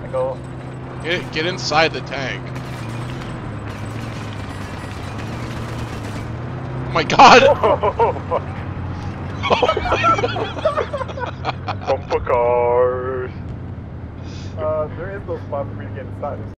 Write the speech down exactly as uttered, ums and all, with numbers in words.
angle. Get get inside the tank. Oh my god! Bumper cars. Uh, there is no spot for me to get inside.